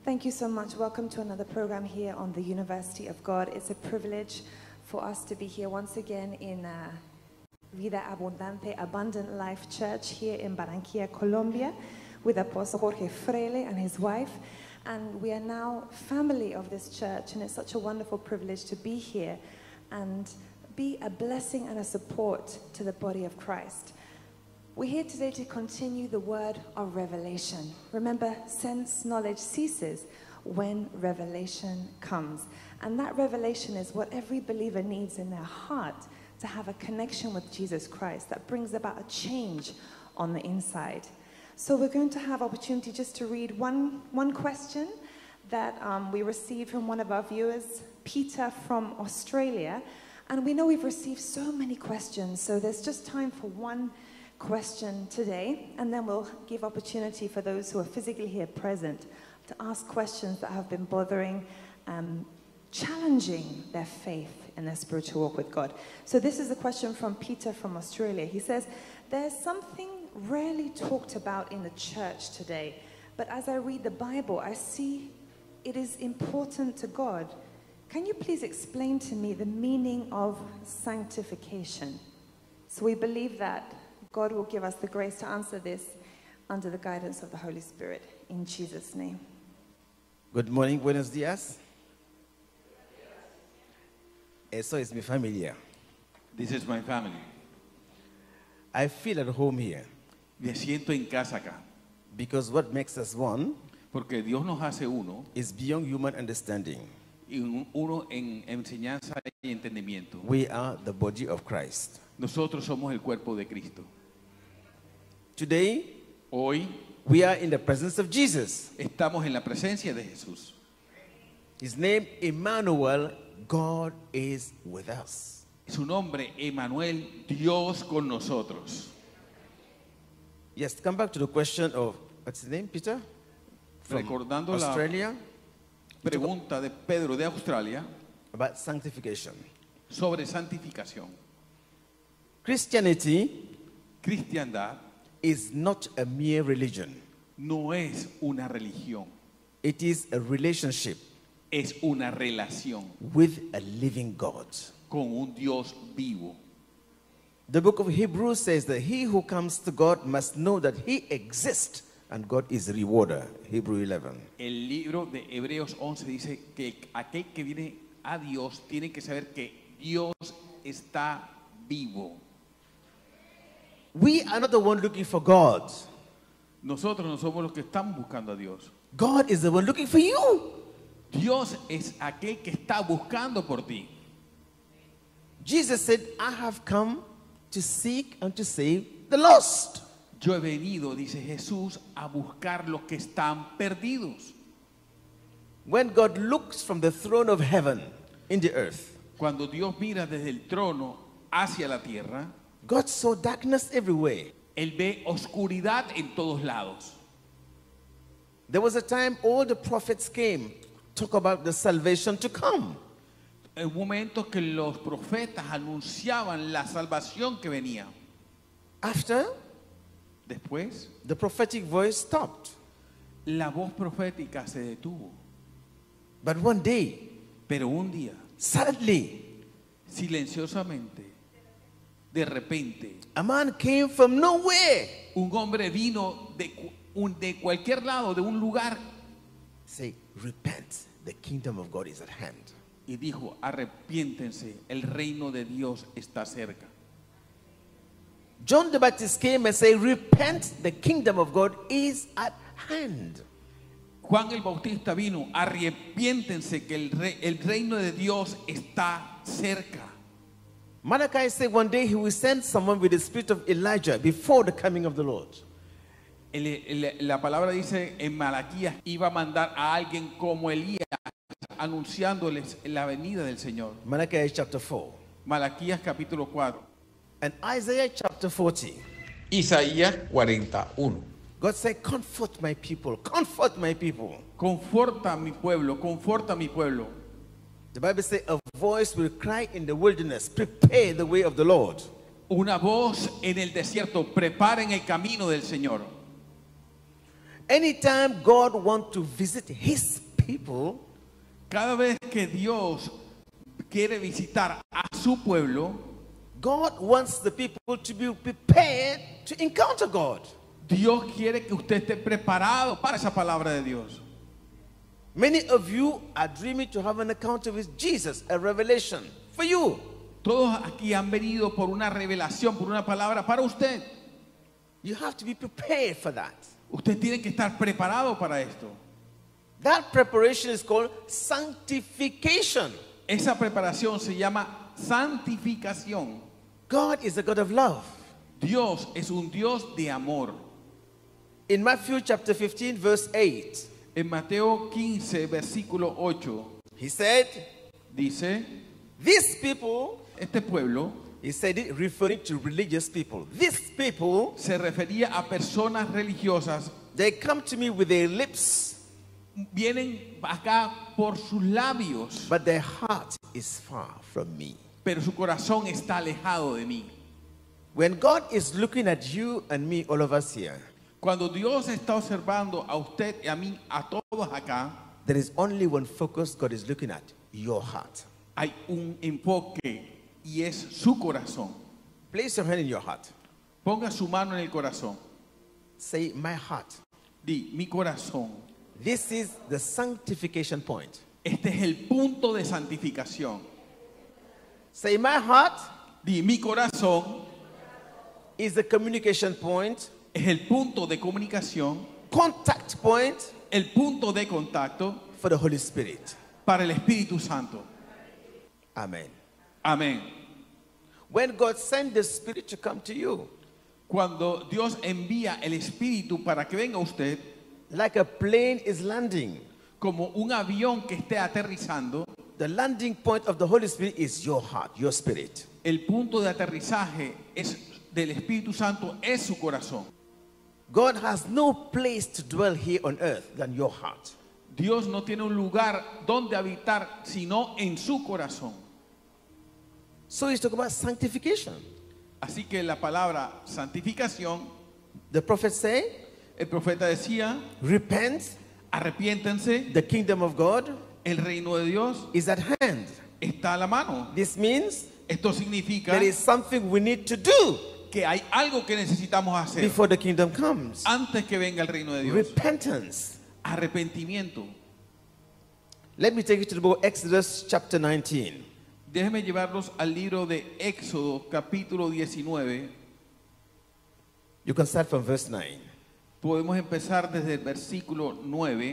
Thank you so much. Welcome to another program here on the University of God. It's a privilege for us to be here once again in Vida Abundante, Abundant Life Church here in Barranquilla, Colombia, with Apostle Jorge Freile and his wife. And we are now family of this church, and it's such a wonderful privilege to be here and be a blessing and a support to the body of Christ. We're here today to continue the word of revelation. Remember, sense knowledge ceases when revelation comes. And that revelation is what every believer needs in their heart to have a connection with Jesus Christ that brings about a change on the inside. So we're going to have opportunity just to read one question that we received from one of our viewers, Peter from Australia. And we know we've received so many questions, so there's just time for one question today, and then we'll give opportunity for those who are physically here present to ask questions that have been bothering, challenging their faith in their spiritual walk with God. So this is a question from Peter from Australia. He says, there's something rarely talked about in the church today, but as I read the Bible, I see it is important to God. Can you please explain to me the meaning of sanctification? So we believe that God will give us the grace to answer this under the guidance of the Holy Spirit. In Jesus' name. Good morning, buenos días. Eso es mi familia. This is my family. I feel at home here Me siento en casa acá. because what makes us one Porque Dios nos hace uno, is beyond human understanding. y uno en enseñanza y entendimiento. We are the body of Christ. Nosotros somos el cuerpo de Cristo. Today, Hoy we are in the presence of Jesus. estamos en la presencia de Jesús. His name, Emmanuel, God is with us. Su nombre, Emmanuel, Dios con nosotros. Yes, come back to the question of, what's his name, Peter? From Recordando Australia, la pregunta de Pedro de Australia about sanctification. sobre santificación. Christianity Cristiandad is not a mere religion. no es una religión, It is a relationship es una relación with a living God. con un Dios vivo. The book of Hebrews says that he who comes to God must know that he exists and God is a rewarder. Hebrew 11. El libro de Hebreos 11 dice que aquel que viene a Dios tiene que saber que Dios está vivo. We are not the one looking for God. Nosotros no somos los que estamos buscando a Dios. God is the one looking for you. Dios es aquel que está buscando por ti. Jesus said, I have come to seek and to save the lost. Yo he venido, dice Jesús, a buscar los que están perdidos. When God looks from the throne of heaven in the earth, Cuando Dios mira desde el trono hacia la tierra, God saw darkness everywhere. Él ve oscuridad en todos lados. There was a time all the prophets came, talk about the salvation to come. En momentos que los profetas anunciaban la salvación que venía. After, Después, the prophetic voice stopped. la voz profética se detuvo. But one day, Pero un día, suddenly, silenciosamente, de repente, a man came from nowhere. un hombre vino de cualquier lado, de un lugar, Say, repent, the kingdom of God is at hand. y dijo, arrepiéntense, el reino de Dios está cerca. John the Baptist came and said, repent, the kingdom of God is at hand. Juan el Bautista vino, arrepiéntense que el reino de Dios está cerca. Malachi said one day he will send someone with the spirit of Elijah before the coming of the Lord. La palabra dice en Malaquías, iba a mandar a alguien como Elías, anunciándoles la venida del Señor. Malachi chapter 4. Malaquías capítulo 4. And Isaiah chapter 40. Isaías 41. God said, comfort my people, comfort my people. Conforta a mi pueblo, conforta a mi pueblo. The Bible says a voice will cry in the wilderness, prepare the way of the Lord. Una voz en el desierto, preparen el camino del Señor. Anytime God wants to visit his people, Cada vez que Dios quiere visitar a su pueblo, God wants the people to be prepared to encounter God. Dios quiere que usted esté preparado para esa palabra de Dios. Many of you are dreaming to have an encounter with Jesus, a revelation for you. Todos aquí han venido por una revelación, por una palabra para usted. You have to be prepared for that. Usted tiene que estar preparado para esto. That preparation is called sanctification. Esa preparación se llama santificación. God is a God of love. Dios es un Dios de amor. In Matthew chapter 15, verse 8, En Mateo 15, versículo 8, he said, dice, these people, este pueblo he said it referring to religious people. These people, se refería a personas religiosas, they come to me with their lips, vienen acá por sus labios, but their heart is far from me. pero su corazón está alejado de mí. When God is looking at you and me, all of us here, Cuando Dios está observando a usted y a mí, a todos acá, there is only one focus God is looking at, your heart. hay un enfoque y es su corazón. Place your hand in your heart. Ponga su mano en el corazón. Say, my heart. Di, mi corazón. This is the sanctification point. Este es el punto de santificación. Say, my heart Di, mi corazón is the communication point, es el punto de comunicación, contact point el punto de contacto for the Holy Spirit. para el Espíritu Santo. Amen. Amén. When God sent the Spirit to come to you, Cuando Dios envía el Espíritu para que venga usted, like a plane is landing, como un avión que esté aterrizando, the landing point of the Holy Spirit is your heart, your spirit. el punto de aterrizaje es del Espíritu Santo es su corazón. God has no place to dwell here on earth than your heart. Dios no tiene un lugar donde habitar sino en su corazón. So he's talking about sanctification. Así que la palabra santificación, The prophet say, el profeta decía, repent, arrepiéntense, the kingdom of God el reino de Dios is at hand. está a la mano. This means Esto significa there is something we need to do que hay algo que necesitamos hacer before the kingdom comes. antes que venga el reino de Dios. Repentance. Arrepentimiento. Let me take you to the book of Exodus chapter 19. Déjenme llevarlos al libro de Éxodo, capítulo 19. You can start from verse 9. Podemos empezar desde el versículo 9.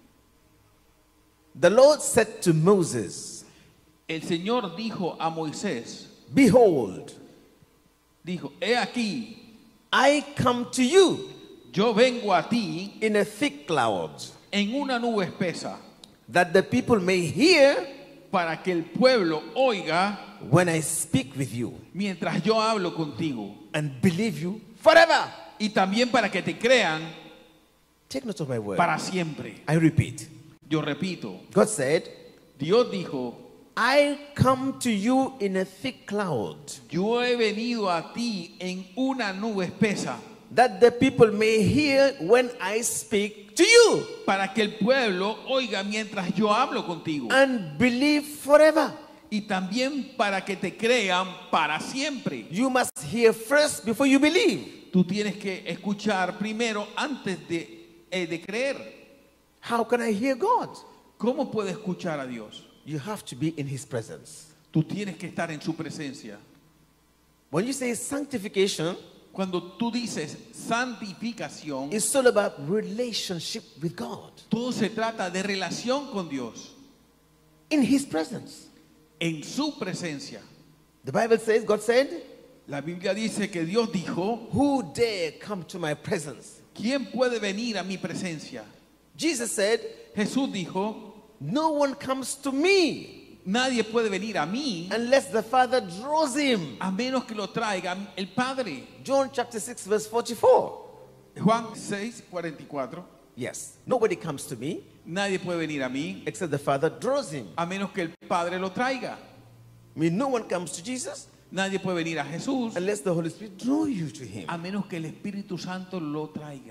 The Lord said to Moses, El Señor dijo a Moisés, behold, dijo, he aquí, I come to you yo vengo a ti in a thick cloud, en una nube espesa, that the people may hear para que el pueblo oiga when I speak with you, mientras yo hablo contigo, and believe you forever. y también para que te crean Take note of my word. para siempre. I repeat. Yo repito, God said, Dios dijo, I come to you in a thick cloud, yo he venido a ti en una nube espesa, that the people may hear when I speak to you, para que el pueblo oiga mientras yo hablo contigo, and believe forever. y también para que te crean para siempre. You must hear first before you believe. Tú tienes que escuchar primero antes de creer. How can I hear God? ¿Cómo puedes escuchar a Dios? You have to be in His presence. Tú tienes que estar en su presencia. When you say sanctification, Cuando tú dices santificación, it's all about relationship with God. todo se trata de relación con Dios, In His presence. en su presencia. The Bible says, God said, La Biblia dice que Dios dijo, who dare come to my presence? ¿quién puede venir a mi presencia? Jesus said, Jesús dijo, no one comes to me nadie puede venir a mí unless the Father draws him. a menos que lo traiga el Padre. John chapter 6 verse 44. Juan 6:44. Yes. Nobody comes to me Nadie puede venir a mí except the Father draws him. a menos que el Padre lo traiga. I mean, no one comes to Jesus Nadie puede venir a Jesús unless the Holy Spirit draw you to him. a menos que el Espíritu Santo lo traiga.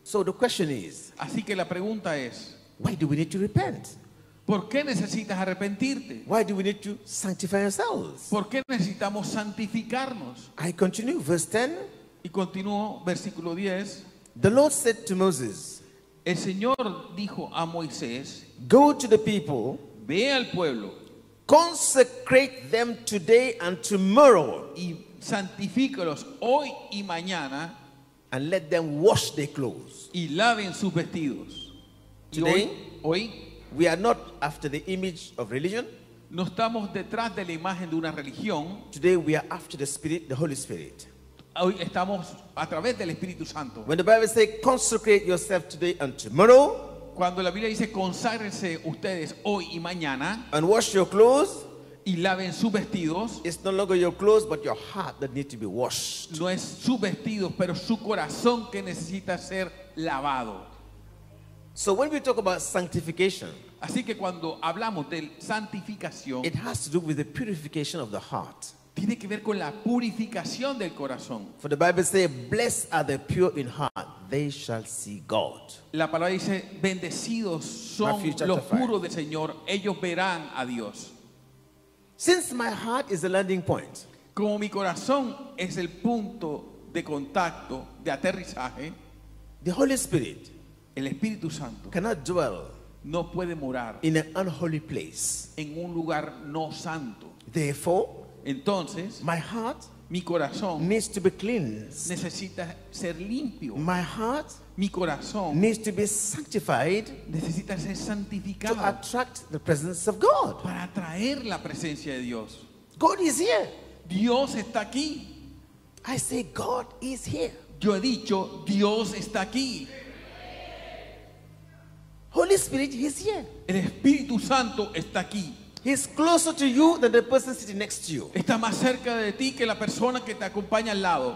So the question is, Así que la pregunta es, why do we need to repent? ¿por qué necesitas arrepentirte? Why do we need to sanctify ourselves? ¿Por qué necesitamos santificarnos? I continue, verse 10. Y continúo, versículo 10. The Lord said to Moses, El Señor dijo a Moisés, go to the people, ve al pueblo consecrate them today and tomorrow, y santifícalos hoy y mañana and let them wash their clothes. y laven sus vestidos. Y Today, hoy we are not after the image of religion. no estamos detrás de la imagen de una religión. Today, we are after the Spirit, the Holy Spirit. Hoy estamos a través del Espíritu Santo. When the Bible says, consecrate yourself today and tomorrow, Cuando la Biblia dice conságrense ustedes hoy y mañana and wash your clothes, y laven sus vestidos, it's no longer your clothes, but your heart that needs to be washed. no es sus vestidos, pero su corazón que necesita ser lavado. So when we talk about sanctification, Así que cuando hablamos de santificación, it has to do with the purification of the heart. tiene que ver con la purificación del corazón. For the Bible says, blessed are the pure in heart, they shall see God. La palabra dice, bendecidos son Matthew chapter los 5. puros del Señor, ellos verán a Dios. Since my heart is the landing point, Como mi corazón es el punto de contacto, de aterrizaje, the Holy Spirit el Espíritu Santo cannot dwell no puede morar in an unholy place. en un lugar no santo. Therefore, Entonces, my heart mi corazón needs to be cleansed. necesita ser limpio. My heart Mi corazón needs to be sanctified necesita ser to santificado attract the presence of God. para atraer la presencia de Dios. God is here. Dios está aquí. I say, God is here. Yo he dicho, Dios está aquí. Holy Spirit is here. El Espíritu Santo está aquí. He's closer to you than the person sitting next to you. Está más cerca de ti que la persona que te acompaña al lado.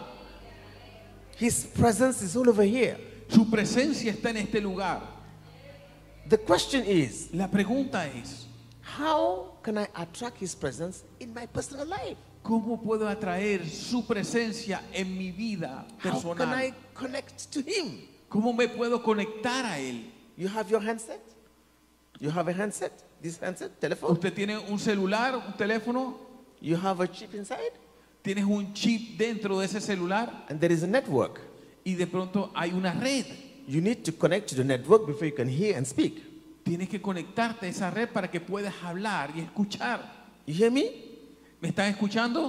His presence is all over here. Su presencia está en este lugar. The question is, La pregunta es, how can I attract His presence in my personal life? ¿cómo puedo atraer su presencia en mi vida How can I personal? connect to Him? ¿Cómo me puedo conectar a Él? You have your handset? You have a handset? This handset? Telephone? ¿Usted tiene un celular, un teléfono? You have a chip inside? ¿Tienes un chip dentro de ese celular? And there is a network. Y de pronto hay una red. You need to connect to the network before you can hear and speak. Tienes que conectarte a esa red para que puedas hablar y escuchar. You hear me? ¿Me están escuchando?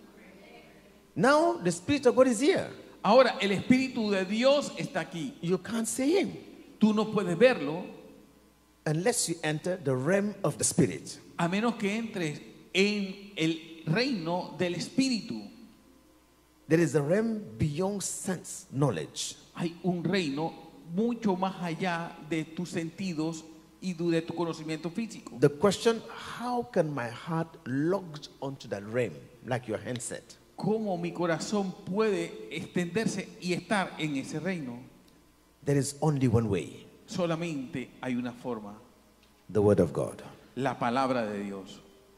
Now the Spirit of God is here. Ahora, el Espíritu de Dios está aquí. You can't see Him Tú no puedes verlo unless you enter the realm of the Spirit. a menos que entres en el reino del Espíritu. There is a realm beyond sense knowledge. Hay un reino mucho más allá de tus sentidos y de tu conocimiento físico. The question, how can my heart log onto that realm like your handset? ¿Cómo mi corazón puede extenderse y estar en ese reino? There is only one way, Solamente hay una forma, the Word of God. la palabra de Dios.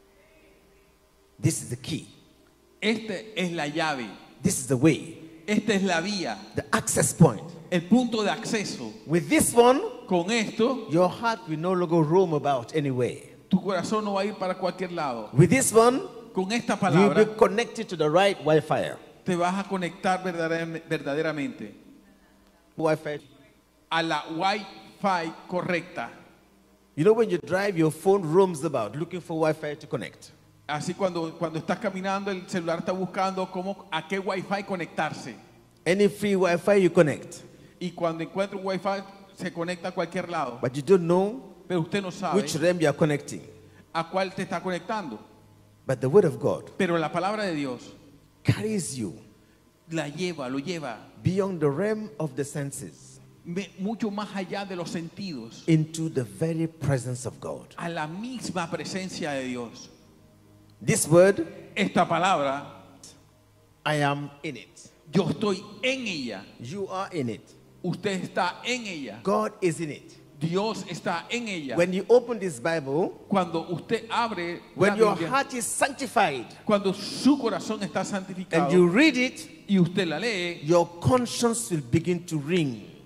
This is the key. Esta es la llave, This is the way, esta es la vía, the access point. el punto de acceso. With this one, Con esto, your heart will no longer roam about anyway. tu corazón no va a ir para cualquier lado. With this one, Con esta you will be palabra connected to the right Wi-Fi. te vas a conectar verdaderamente Wi-Fi. a la Wi-Fi correcta. You know when you drive, your phone roams about looking for Wi-Fi to connect. Así cuando estás caminando, el celular está buscando a qué Wi-Fi conectarse. Any free Wi-Fi you connect, Y cuando encuentra un Wi-Fi, se conecta a cualquier lado. but you don't know Pero usted no sabe which realm you are connecting. a cuál te está conectando. But the Word of God Pero la palabra de Dios carries you lo lleva beyond the realm of the senses mucho más allá de los sentidos, into the very presence of God. a la misma presencia de Dios. This word, Esta palabra, I am in it. yo estoy en ella, You are in it. usted está en ella, God is in it. Dios está en ella. When you open this Bible, Cuando usted abre la when your Biblia, heart is sanctified cuando su corazón está santificado and you read it, y usted la lee, your conscience will begin to ring. tu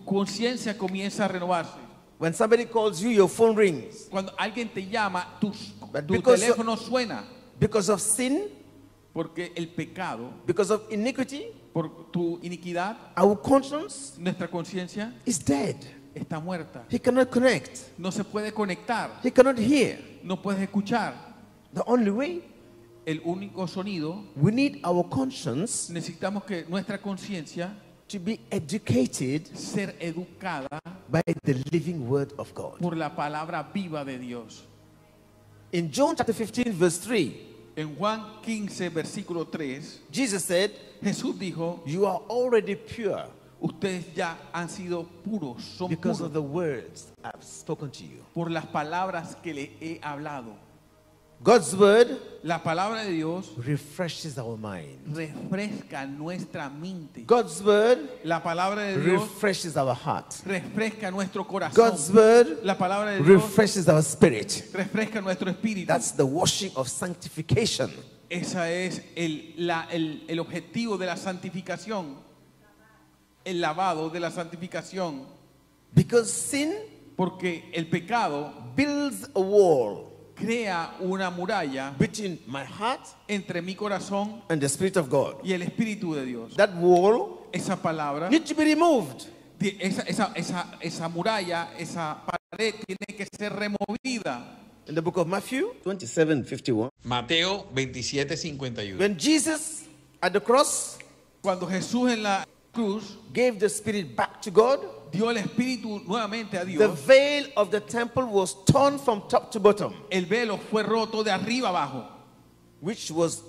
conciencia comienza a renovarse. When somebody calls you, your phone rings. Cuando alguien te llama, tu because teléfono suena. Because of sin, Porque el pecado, because of iniquity, por tu iniquidad, our conscience nuestra conciencia is dead. está muerta. He cannot connect. No se puede conectar. He cannot hear. No puedes escuchar. The only way, El único sonido, we need our conscience necesitamos que nuestra conciencia to be educated ser educada by the living word of God. por la palabra viva de Dios. In John chapter 15, verse 3, En Juan 15, versículo 3, Jesus said, Jesús dijo, you are already pure ustedes ya han sido puros, son because puros of the words I've spoken to you. por las palabras que le he hablado. God's word La palabra de Dios refreshes our mind. refresca nuestra mente. God's word La palabra de Dios refreshes our heart. refresca nuestro corazón. God's word La palabra de Dios refreshes our spirit. refresca nuestro espíritu. That's the washing of sanctification. Ese es el objetivo de la santificación. El lavado de la santificación. Because sin Porque el pecado builds a wall crea una muralla between my heart entre mi corazón and the Spirit of God. y el Espíritu de Dios. That wall Esa palabra, needs to be removed. esa muralla, esa pared tiene que ser removida. In the book of Matthew 27:51, Mateo 27:51. when Jesus at the cross Cuando Jesús en la cruz gave the Spirit back to God, dio el Espíritu nuevamente a the Dios, veil of the temple was torn from top to bottom, el velo fue roto de arriba abajo, which was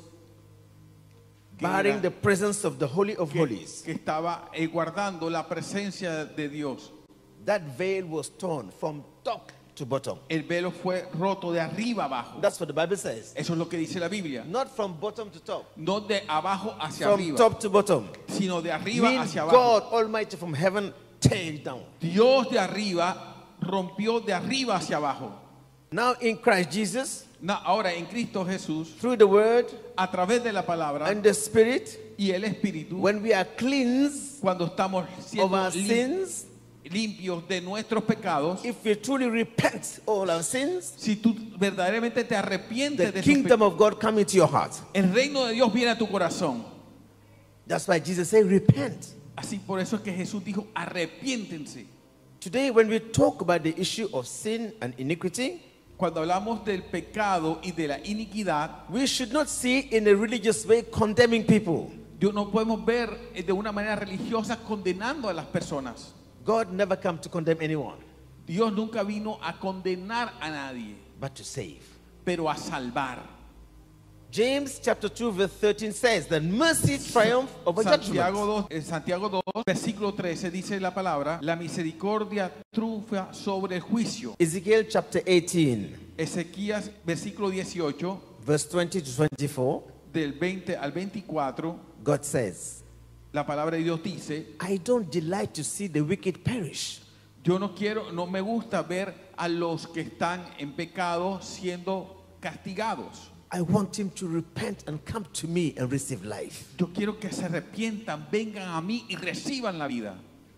que barring era- the presence of the Holy of Holies. que estaba guardando la presencia de Dios. That veil was torn from top to bottom. El velo fue roto de arriba abajo. That's what the Bible says. Eso es lo que dice la Biblia. Not from bottom to top, No de abajo hacia from arriba, top to bottom. sino de arriba Means hacia abajo. God Almighty from heaven tear it down. Dios de arriba rompió de arriba hacia abajo. Now in Christ Jesus, Ahora en Cristo Jesús, through the word a través de la palabra and the Spirit, y el Espíritu, when we are cleansed cuando estamos of siendo our sins, limpios de nuestros pecados, if we truly repent all our sins, si tú verdaderamente te arrepientes the de esos kingdom of God come into your heart. el reino de Dios viene a tu corazón. That's why Jesus said, repent. Así por eso es que Jesús dijo, arrepiéntense. Today, when we talk about the issue of sin and iniquity, Cuando hablamos del pecado y de la iniquidad, we should not see in a religious way condemning people. no podemos ver de una manera religiosa condenando a las personas. God never come to condemn anyone, Dios nunca vino a condenar a nadie, but to save. pero a salvar. James chapter 2 verse 13 says that mercy triumphs over judgment. Santiago 2, versículo 13 dice la palabra, la misericordia triunfa sobre el juicio. Ezekiel chapter 18 Ezequías, versículo 18, verse 20 to 24, del 20 al 24, God says, la palabra de Dios dice, I don't delight to see the wicked perish, yo no me gusta ver a los que están en pecado siendo castigados. I want him to repent and come to me and receive life. Yo quiero que se arrepientan, vengan a mí y reciban la vida.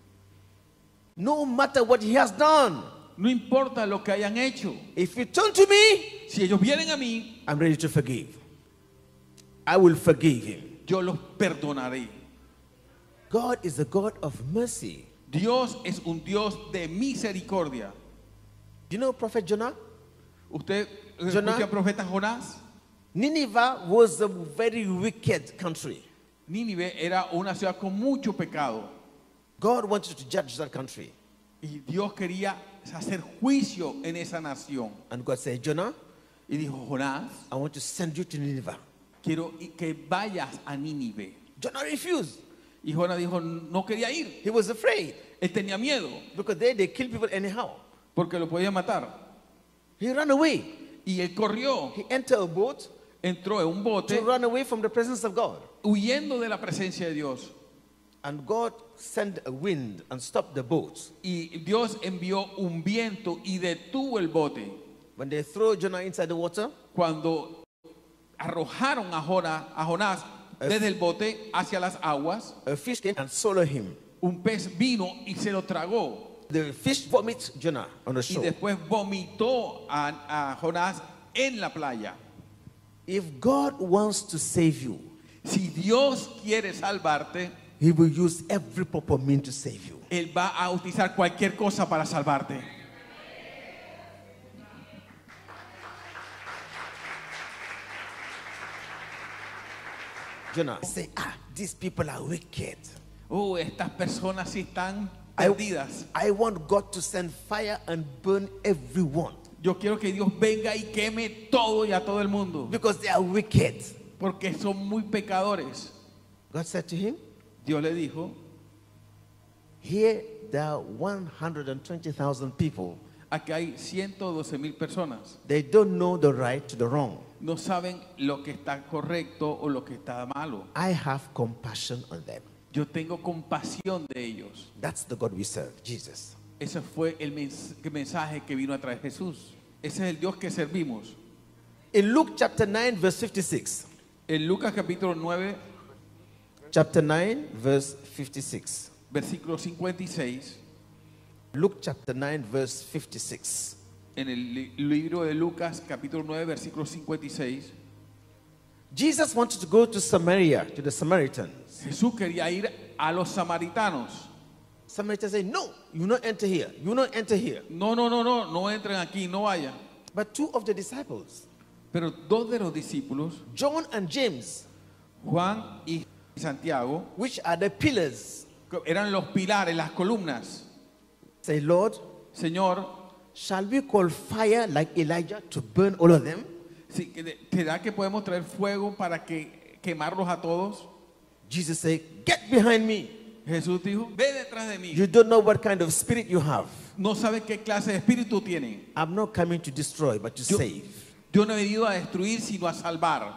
No matter what he has done, No importa lo que hayan hecho. if you turn to me, Si ellos vienen a mí, I'm ready to forgive. I will forgive him. yo los perdonaré. God is a God of mercy. Dios es un Dios de misericordia. Do you know Prophet Jonah? ¿Usted Jonah. escucha al profeta Jonás? Nineveh was a very wicked country. Nínive era una ciudad con mucho pecado. God wanted to judge that country. Y Dios quería hacer juicio en esa nación. And God said, Jonah, Y dijo, Jonás, I want to send you to Nineveh. quiero que vayas a Nínive. Jonah refused. Y Jonás dijo, no quería ir. He was afraid Él tenía miedo because they kill people anyhow. porque lo podían matar. He ran away. Y él corrió, He entered a boat entró en un bote to run away from the presence of God. huyendo de la presencia de Dios. And God sent a wind and stopped the boat. Y Dios envió un viento y detuvo el bote. When they throw Jonah inside the water, Cuando arrojaron a Jonás desde el bote hacia las aguas, a fish came and swallowed him. Un pez vino y se lo tragó. The fish vomits Jonah on the Y shore. después vomitó a Jonás en la playa. If God wants to save you, Si Dios quiere salvarte, He will use every proper means to save you. Él va a utilizar cualquier cosa para salvarte. Jonah, say, these people are wicked. Estas personas sí están I, perdidas. I want God to send fire and burn everyone Yo quiero que Dios venga y queme todo y a todo el mundo. because they are wicked. Porque son muy pecadores. God said to him, Dios le dijo, here there are 120,000 people. aquí hay 112,000 personas. They don't know the right to the wrong. No saben lo que está correcto o lo que está malo. I have compassion on them. Yo tengo compasión de ellos. That's the God we serve, Jesus. Ese fue el mensaje que vino a traer Jesús. Ese es el Dios que servimos. In Luke chapter 9, verse 56. En Lucas capítulo 9, Chapter 9, verse 56. versículo 56. Luke chapter 9, verse 56. En el libro de Lucas capítulo 9, versículo 56. Jesus wanted to go to Samaria, to the Samaritans. Jesús quería ir a los samaritanos. Samaritans say, no, you will not enter here. You will not enter here. No entren aquí, no vayan. But two of the disciples, Pero dos de los discípulos, John and James, Juan y Santiago, which are the pillars, que eran los pilares, las columnas. say, Lord, Señor, shall we call fire like Elijah to burn all of them? ¿será que podemos traer fuego para quemarlos a todos? Jesus said, get behind me. Jesús dijo, ve detrás de mí. You don't know what kind of spirit you have. No sabes qué clase de espíritu tienen. I'm not coming to destroy, but to Yo- save. Yo no he venido a destruir, sino a salvar.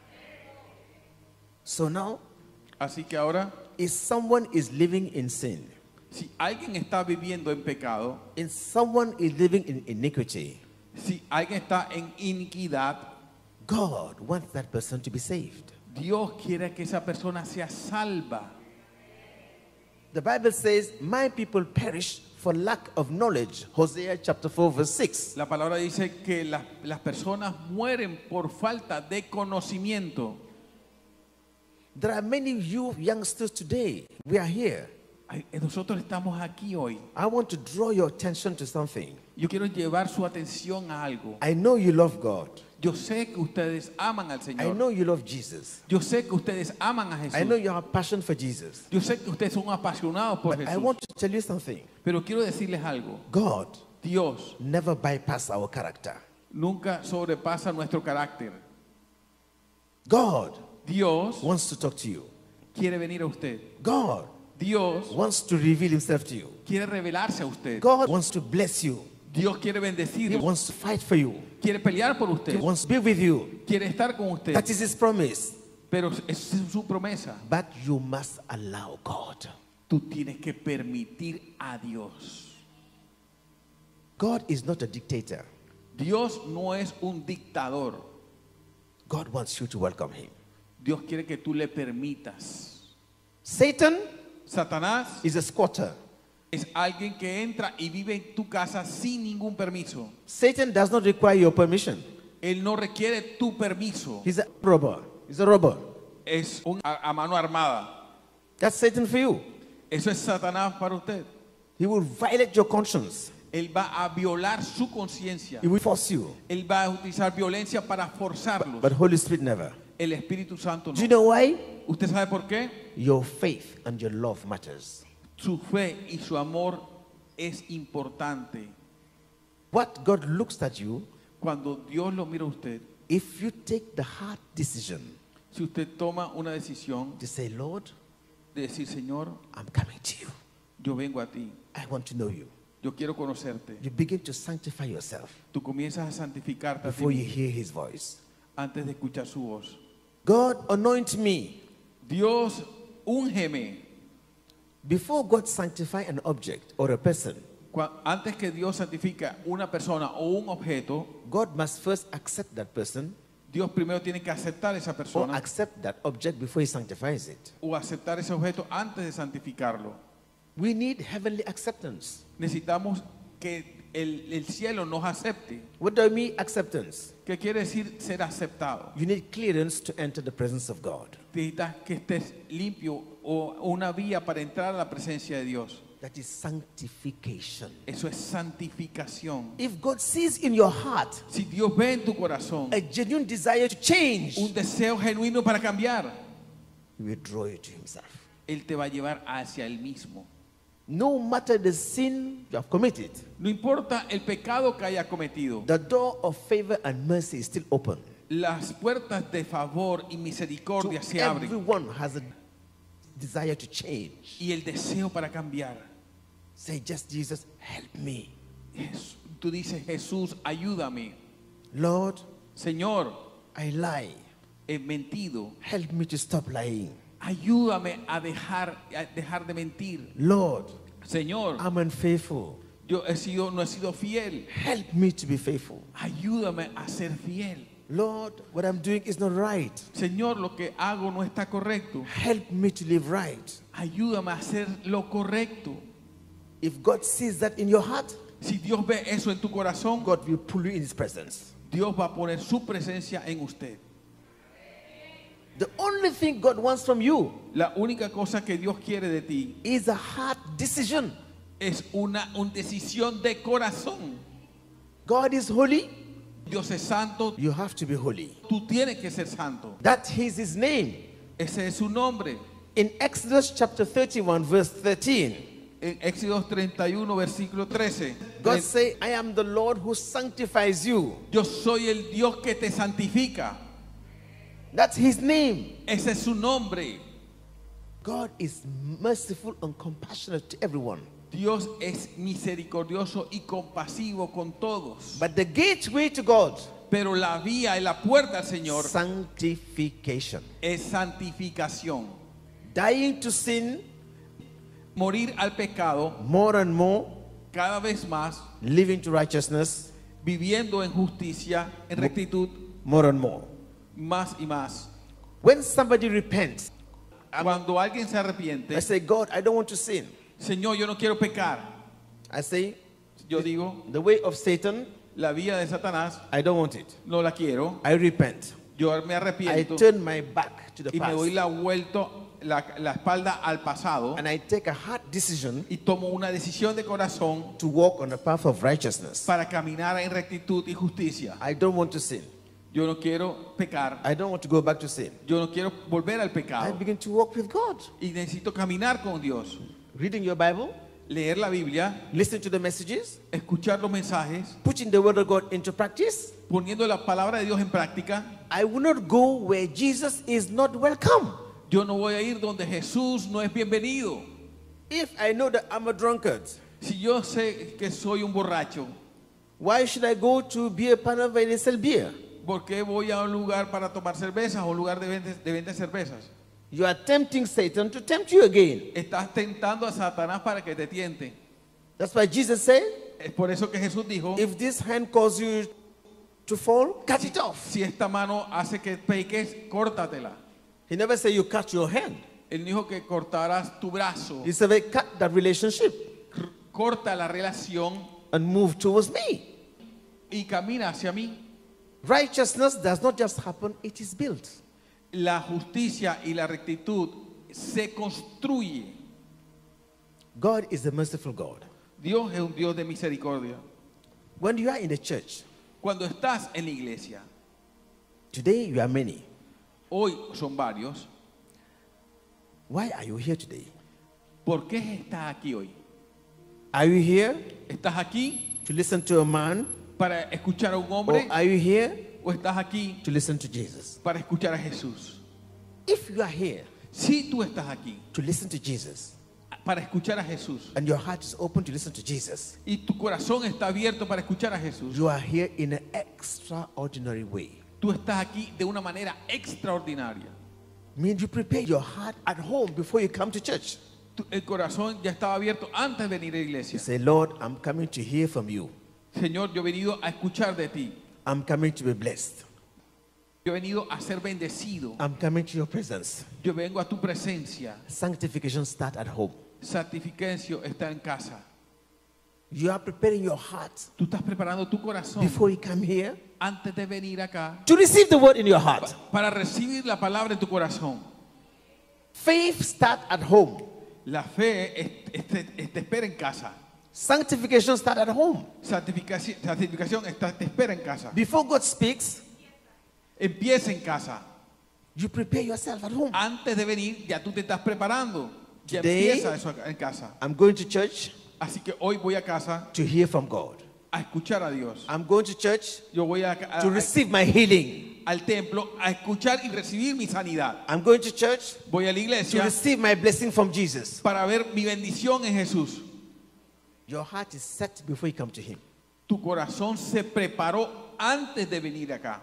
So now, Así que ahora, if someone is living in sin, si alguien está viviendo en pecado, if someone is living in iniquity, si alguien está en iniquidad, God wants that person to be saved. Dios quiere que esa persona sea salva. The Bible says, my people perish for lack of knowledge. Hosea chapter 4 verse 6. La palabra dice que las personas mueren por falta de conocimiento. There are many youngsters today. We are here. Nosotros estamos aquí hoy. I want to draw your attention to something. Yo quiero llevar su atención a algo. I know you love God. Yo sé que ustedes aman al I Señor. know you love Jesus. Yo sé que ustedes aman a I know Jesús. you have passion for Jesus. Yo sé que ustedes son apasionados por But I Jesús. want to tell you something. Pero quiero decirles algo. God Dios never bypass our character. nunca sobrepasa nuestro carácter. God Dios wants to talk to you. quiere venir a usted. God Dios wants to reveal himself to you. quiere revelarse a usted. God wants to bless you. Dios quiere He bendecirlo. wants to fight for you. Quiere pelear por He usted. wants to be with you. Quiere estar con usted. That is his promise. Pero es su promesa. But you must allow God. Tú tienes que permitir a Dios. God is not a dictator. Dios no es un dictador. God wants you to welcome him. Dios quiere que tú le permitas. Satan Satanás is a squatter. es alguien que entra y vive en tu casa sin ningún permiso. Satan does not require your permission. Él no requiere tu permiso. He's a robber. He's a robber. Es a mano armada. That's Satan for you. Eso es Satanás para usted. He will violate your conscience. Él va a violar su conciencia. He will force you. Él va a utilizar violencia para forzarlos. But Holy Spirit never. El Espíritu Santo Do you no. know why? ¿Usted sabe por qué? Your faith and your love matters. Su fe y su amor es importante. What God looks at you, Cuando Dios lo mira a usted, if you take the hard decision si usted toma una decisión to say, Lord, de decir, Señor, I'm coming to you. yo vengo a ti, I want to know you. yo quiero conocerte. You begin to sanctify yourself Tú comienzas a santificarte a ti before you mismo hear his voice. antes de escuchar su voz. God, anoint me. Dios, úngeme. Before God sanctify an object or a person, Antes que Dios santifica una persona o un objeto, God must first accept that person Dios primero tiene que aceptar esa or persona accept that object before he sanctifies it. o aceptar ese objeto antes de santificarlo. We need heavenly acceptance. Necesitamos que el cielo nos acepte. What do I mean acceptance? ¿Qué quiere decir ser aceptado? You need clearance to enter the presence of God. Necesitas que estés limpio o una vía para entrar a la presencia de Dios. That is sanctification. Eso es santificación. If God sees in your heart Si Dios ve en tu corazón a genuine desire to change, un deseo genuino para cambiar, He will draw you to Himself. Él te va a llevar hacia Él mismo. No matter the sin you have committed, No importa el pecado que haya cometido, the door of favor and mercy is still open. las puertas de favor y misericordia se abren. Everyone has a desire to change. Y el deseo para cambiar. Say, just Jesus, help me. Tú dices, Jesús, ayúdame. Lord, Señor, I lie. he mentido. Help me to stop lying. Ayúdame a dejar de mentir. Lord, Señor, I'm unfaithful. yo no he sido fiel. Help me to be faithful. Ayúdame a ser fiel. Lord, what I'm doing is not right. Señor, lo que hago no está correcto. Help me to live right. Ayúdame a hacer lo correcto. If God sees that in your heart, Si Dios ve eso en tu corazón, God will pull you in His presence. Dios va a poner su presencia en usted. The only thing God wants from you La única cosa que Dios quiere de ti is a heart decision. es una decisión de corazón. God is holy. Dios es santo, You have to be holy. tú tienes que ser santo. That is His name. Ese es su nombre. In Exodus chapter 31, verse 13, En Éxodo 31, versículo 13. God say, I am the Lord who sanctifies you. Yo soy el Dios que te santifica. That's His name. Ese es su nombre. God is merciful and compassionate to everyone. Dios es misericordioso y compasivo con todos. But the gateway to God, Pero la vía y la puerta al Señor sanctification. es santificación. Dying to sin Morir al pecado more and more, cada vez más, living to righteousness viviendo en justicia, en rectitud, more and more. más y más. When somebody repents, Cuando alguien se arrepiente, I say, God, I don't want to sin. Señor, yo no quiero pecar. I say, Yo digo, the way of Satan, la vía de Satanás I don't want it. no la quiero. I repent. Yo me I arrepiento turn my back to the y me doy past. la espalda al pasado And I take a hard decision y tomo una decisión de corazón to walk on the path of righteousness. para caminar en rectitud y justicia. I don't want to sin. Yo no quiero pecar. I don't want to go back to sin. Yo no quiero volver al I pecado. begin to walk with God. Y necesito caminar con Dios. Reading your Bible, Leer la Biblia, listening to the messages, escuchar los mensajes, putting the word of God into practice. poniendo la palabra de Dios en práctica. I will not go where Jesus is not welcome. Yo no voy a ir donde Jesús no es bienvenido. If I know that I'm a drunkard, Si yo sé que soy un borracho, why should I go to beer parlor where they sell beer? ¿por qué voy a un lugar para tomar cervezas o un lugar de venta de cervezas? You are tempting Satan to tempt you again. Estás tentando a Satanás para que te tiente. That's why Jesus said, Es por eso que Jesús dijo, if this hand causes you to fall, cut it off. si esta mano hace que peques, córtatela. He never said you cut your hand. Él dijo que cortarás tu brazo. He said, cut that relationship Corta la relación and move towards me. y camina hacia mí. Righteousness does not just happen, it is built. La justicia y la rectitud se construye. God is a merciful God. Dios es un Dios de misericordia. When you are in the church, Cuando estás en la iglesia, today you are many. hoy son varios. Why are you here today? ¿Por qué estás aquí hoy? Are you here ¿Estás aquí to listen to a man? para escuchar a un Or hombre are you here o estás aquí to listen to Jesus? para escuchar a Jesús? If you are here Si tú estás aquí to listen to Jesus para escuchar a Jesús and your heart is open to listen to Jesus, y tu corazón está abierto para escuchar a Jesús, you are here in an extraordinary way. tú estás aquí de una manera extraordinaria. Means you prepare your heart at home before you come to church. El corazón ya estaba abierto antes de venir a la You iglesia. say, Lord, I'm coming to hear from you. Señor, yo he venido a escuchar de ti. I'm coming to be blessed. Yo he venido a ser bendecido. I'm coming to your presence. Yo vengo a tu presencia. Sanctification starts at home. Santificación está en casa. You are preparing your heart Tú estás preparando tu corazón before you come here antes de venir acá to receive the word in your heart. para recibir la palabra en tu corazón. Faith starts at home. La fe te espera en casa. Sanctification starts at home. Santificación te espera en casa. Before God speaks, Empieza en casa. you prepare yourself at home. Antes de venir, ya tú te estás preparando. Ya Today- empieza eso en casa. I'm going to church Así que hoy voy a casa to hear from God. a escuchar a Dios. I'm going to church Yo voy to receive my healing. al templo a escuchar y recibir mi sanidad. I'm going to church Voy a la to iglesia receive my blessing from Jesus. para ver mi bendición en Jesús. Your heart is set before you come to Him. Tu corazón se preparó antes de venir acá.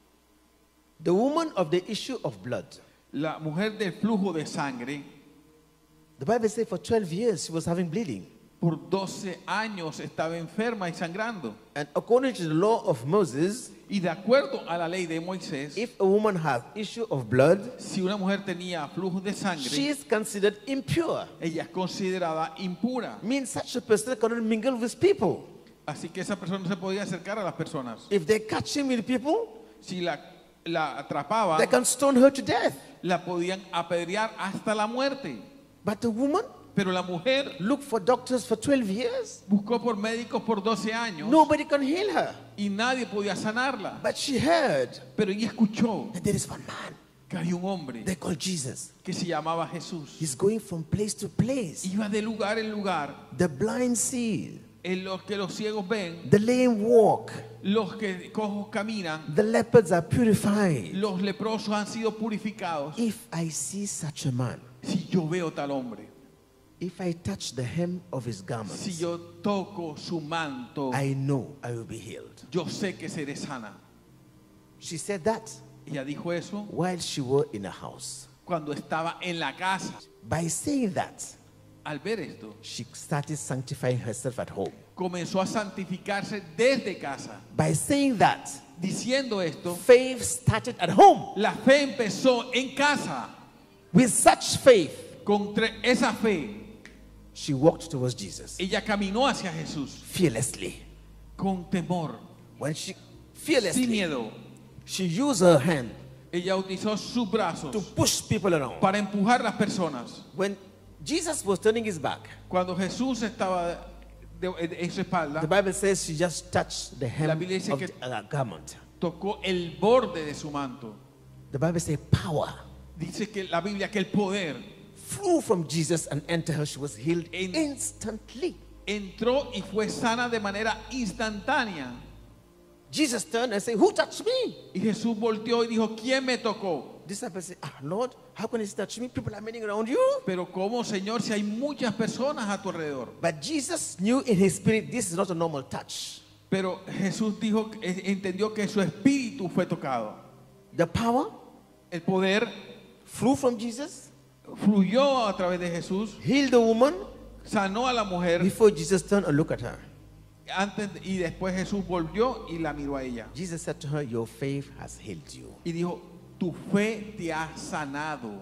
The woman of the issue of blood. La mujer del flujo de sangre, The Bible says for 12 years she was having bleeding. por 12 años estaba enferma y sangrando. And according to the law of Moses, Y de acuerdo a la ley de Moisés, if a woman has issue of blood, si una mujer tenía flujo de she sangre, is considered impure. ella es considerada impura. Means such a person cannot mingle with people. Así que esa persona no se podía acercar a las personas. If they catch him with people, Si la atrapaban, they can stone her to death. la podían apedrear hasta la muerte. But the woman Pero la mujer looked for doctors for 12 years. buscó por médicos por 12 años Nobody can heal her. y nadie podía sanarla. But she heard Pero ella escuchó that there is one man que había un hombre they call Jesus. que se llamaba Jesús. He's going from place to place. Iba de lugar en lugar. The blind see, En los que los ciegos ven, the lame walk, los que cojos caminan, the leopards are purified. los leprosos han sido purificados. If I see such a man, Si yo veo tal hombre, if I touch the hem of his si garments, yo toco su manto, I know I will be healed. yo sé que seré sana. She said that Ella dijo eso while she was in a house. cuando estaba en la casa. By saying that, Al ver esto, she started sanctifying herself at home. comenzó a santificarse desde casa. By saying that, Diciendo esto, faith started at home. la fe empezó en casa. With such faith, Con esa fe, she walked towards Jesus ella caminó hacia Jesús fearlessly. con temor, When she sin fearlessly, miedo. she used her hand Ella utilizó sus brazos to push people around. para empujar las personas. When Jesus was turning his back, Cuando Jesús estaba en su the espalda, Bible says she just touched the La hem Biblia dice of que- the garment. tocó el borde de su manto. The Bible says power Dice que la Biblia que el poder flew from Jesus and entered her. She was healed In- instantly. entró y fue sana de manera instantánea. Jesus turned and said, "Who touched me?" Y Jesús volteó y dijo, ¿quién me tocó? Disciples said, Lord, how can he touch me? People are meeting around you. Pero ¿cómo, Señor, si hay muchas personas a tu alrededor? But Jesus knew in his spirit this is not a normal touch. Pero Jesús dijo, entendió que su espíritu fue tocado. The power El poder flew from Jesus, fluyó a través de Jesús, healed the woman sanó a la mujer before Jesus turned and looked at her. antes y después Jesús volvió y la miró a ella. Jesus said to her, "Your faith has healed you." Y dijo, tu fe te ha sanado.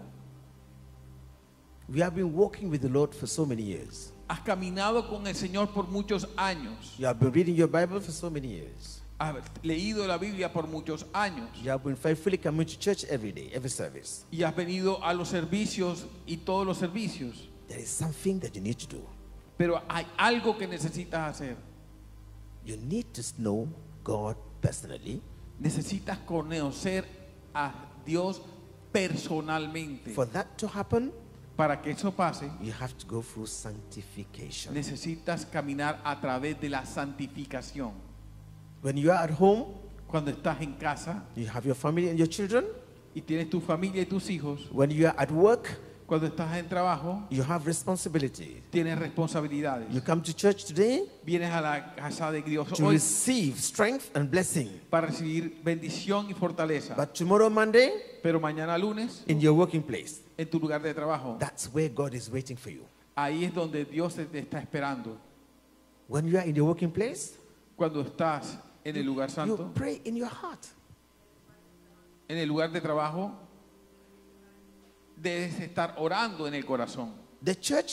We have been walking with the Lord for so many years. Has caminado con el Señor por muchos años. You have been reading your Bible for so many years. Has leído la Biblia por muchos años. You have been faithfully coming to church every day, every service. Y has venido a los servicios y todos los servicios. There is something that you need to do. Pero hay algo que necesitas hacer. You need to know God personally. Necesitas conocer a Dios personalmente. For that to happen, Para que eso pase, you have to go through sanctification. necesitas caminar a través de la santificación. When you are at home, Cuando estás en casa you have your family and your children. y tienes tu familia y tus hijos, When you are at work, cuando estás en trabajo, you have responsibility. tienes responsabilidades. You come to church today Vienes a la casa de Dios to hoy receive strength and blessing. para recibir bendición y fortaleza. But tomorrow, Monday, Pero mañana lunes, in your working place, en tu lugar de trabajo, that's where God is waiting for you. ahí es donde Dios te está esperando. When you are in your working place, Cuando estás en el lugar you santo, pray in your heart. en el lugar de trabajo, debes estar orando en el corazón. The church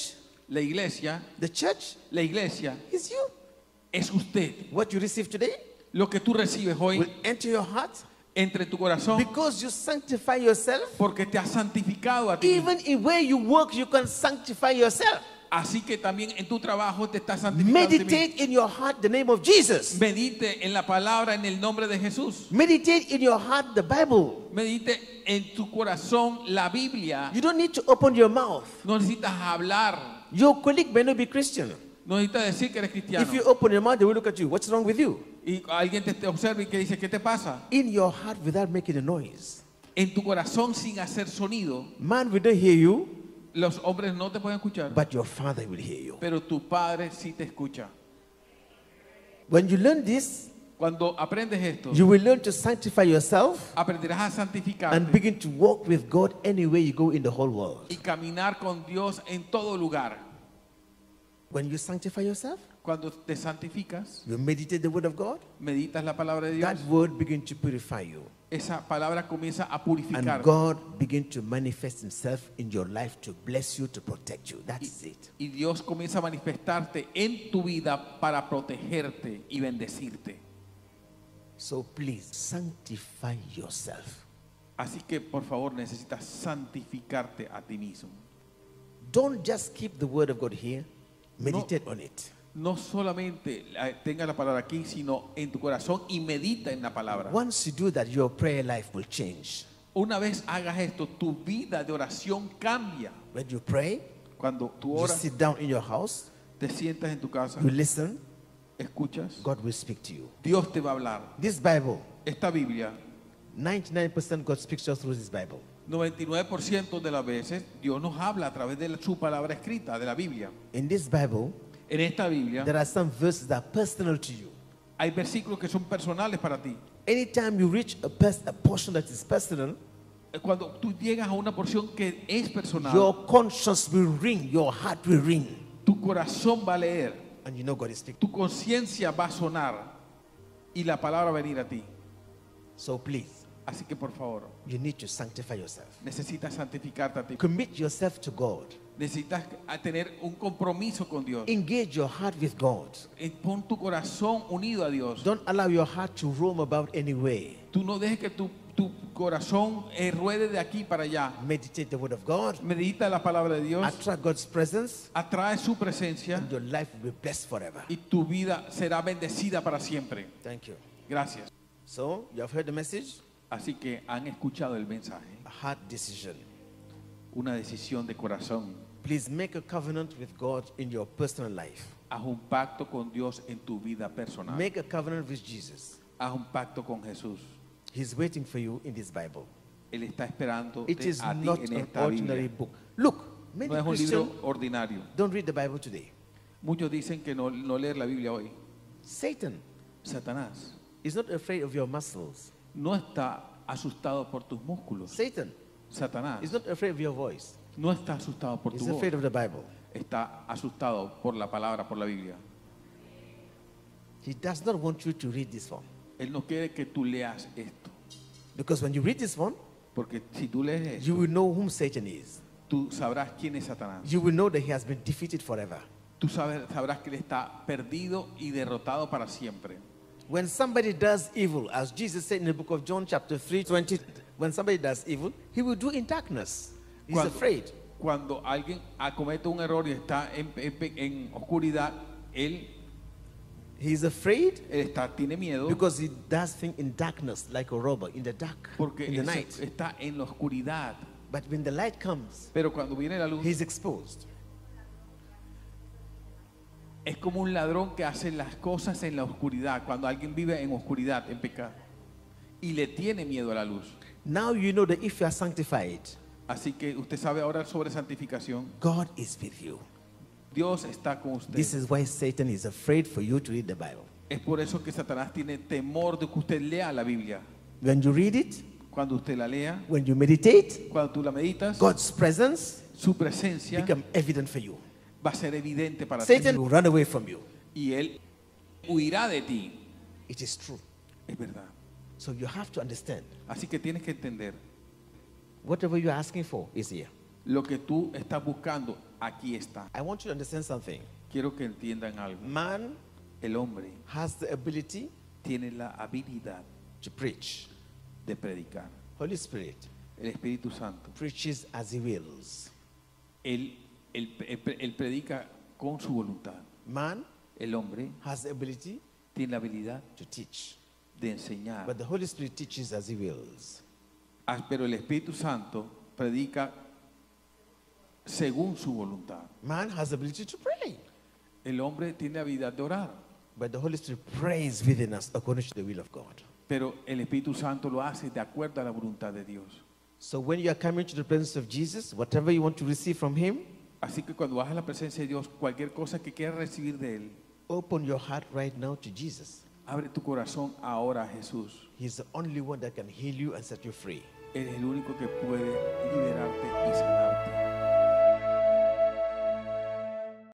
La iglesia the church is you. es usted. What you receive today Lo que tú recibes hoy will enter your heart entre tu corazón because you sanctify yourself. porque te has santificado a ti mismo. Even in where you work, you can sanctify yourself. Así que también en tu trabajo te estás santificando a ti mismo. Meditate in your heart the name of Jesus. Medite en la palabra en el nombre de Jesús. Meditate in your heart the Bible. Medite en tu corazón la Biblia. You don't need to open your mouth. No necesitas hablar. Your colleague may not be Christian. No necesitas decir que eres cristiano. If you open your mouth, they will look at you. What's wrong with you? Y alguien te observa y que dice, ¿qué te pasa? In your heart without making a noise. En tu corazón sin hacer sonido, Man will not hear you, los hombres no te pueden escuchar, but your Father will hear you. pero tu Padre sí te escucha. When you learn this, Cuando aprendes esto, you will learn to sanctify yourself aprenderás a and santificarte begin to walk with God anywhere you go in the whole world. y caminar con Dios en todo lugar. When you sanctify yourself, Cuando te santificas, you meditate the word of God, meditas la palabra de Dios, that word begins to purify you. esa palabra comienza a And purificar. God begins to manifest himself in your life to bless you, to protect you. That's it. Y Dios comienza a manifestarte en tu vida para protegerte y bendecirte. So please sanctify yourself. Así que por favor necesitas santificarte a ti mismo. Don't just keep the word of God here, meditate on it. No solamente tenga la palabra aquí, sino en tu corazón y medita en la palabra. Once you do that, your prayer life will change. Una vez hagas esto, tu vida de oración cambia. When you pray, Cuando tú you oras, sit down in your house, te sientas en tu casa, you listen, escuchas, God will speak to you. Dios te va a hablar. This Bible, Esta Biblia, 99% God speaks to us through this Bible. 99% de las veces Dios nos habla a través de su palabra escrita, de la Biblia. In this Bible, En esta Biblia there are some verses that are personal to you. hay versículos que son personales para ti. Anytime you reach a portion that is personal, Cuando tú llegas a una porción que es personal, your conscience will ring, your heart will ring, tu corazón va a leer, and you know God is speaking. tu conciencia va a sonar y la palabra va a venir a ti. So please, Así que por favor, you need to sanctify yourself. necesitas santificarte a ti. Commit yourself to God. Necesitas tener un compromiso con Dios. Engage your heart with God. Pon tu corazón unido a Dios. Don't allow your heart to roam about anywhere. Tú no dejes que tu corazón ruede de aquí para allá. Meditate the word of God. Medita la palabra de Dios. Attract God's presence, Atrae su presencia and your life will be blessed forever. y tu vida será bendecida para siempre. Thank you. Gracias. So, you have heard the message? Así que han escuchado el mensaje. A heart decision. Una decisión de corazón. Please make a covenant with God in your personal life. Haz un pacto con Dios en tu vida personal. Make a covenant with Jesus. Haz un pacto con Jesús. He's waiting for you in this Bible. Él está esperando It is a ti not en an esta ordinary Biblia. book. Look, many No es un Christians libro ordinario. don't read the Bible today. Muchos dicen que no leer la Biblia hoy. Satan Satanás is not afraid of your muscles. no está asustado por tus músculos. Satan Satanás is not afraid of your voice. no está asustado por tu He's voz. afraid of the Bible. Está asustado por la palabra, por la Biblia. He does not want you to read this one. Él no quiere que tú leas esto. Because when you read this one, Porque si tú lees esto, you will know whom Satan is. tú sabrás quién es Satanás. You will know that he has been defeated forever. Tú sabrás que él está perdido y derrotado para siempre. When somebody does evil, as Jesus said in the book of John chapter 3:20, when somebody does evil, he will do in darkness. He's afraid. Cuando alguien comete un error y está en oscuridad, él He's afraid tiene miedo because he does things in darkness like a robber, in the dark, porque in the night. está en la oscuridad. But when the light comes, Pero cuando viene la luz, he's exposed. es como un ladrón que hace las cosas en la oscuridad. Cuando alguien vive en oscuridad, en pecado, y le tiene miedo a la luz. Now you know that if you are sanctified, Así que usted sabe ahora sobre santificación. God is with you. Dios está con usted. This is why Satan is afraid for you to read the Bible. Es por eso que Satanás tiene temor de que usted lea la Biblia. When you read it, Cuando usted la lea, when you meditate, cuando tú la meditas, God's presence su presencia become evident for you. va a ser evidente para ti. Satan will run away from you. Y él huirá de ti. It is true. Es verdad. So you have to understand, Así que tienes que entender, whatever you're asking for is here. lo que tú estás buscando aquí está. I want you to understand something. Quiero que entiendan algo. Man El hombre has the ability tiene la habilidad to preach. de predicar. Holy Spirit El Espíritu Santo, preaches as he wills. él predica con su voluntad. Man El hombre has the ability tiene la habilidad to teach. de enseñar, But the Holy Spirit teaches as he wills. pero el Espíritu Santo predica según su voluntad. Man has the ability to pray. El hombre tiene la habilidad de orar, But the Holy Spirit prays within us according to the will of God. pero el Espíritu Santo lo hace de acuerdo a la voluntad de Dios. So when you are coming to the presence of Jesus, whatever you want to receive from him, Así que cuando vas a la presencia de Dios, cualquier cosa que quieras recibir de Él, open your heart right now to Jesus. abre tu corazón ahora a Jesús. He's the only one that can heal you and set you free. Él es el único que puede liberarte y sanarte.